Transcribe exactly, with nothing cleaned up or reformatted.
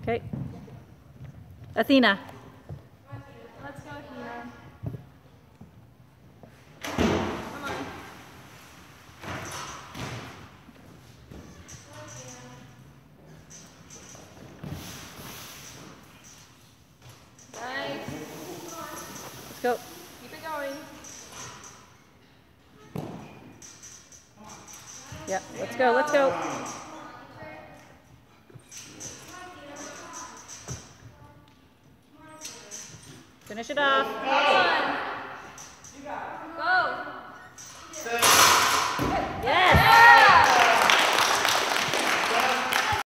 Okay. Athena. Let's go, Athena. Come on. Nice. Let's go. Keep it going. Yeah, let's go, let's go. Finish it off. Come on. You got it.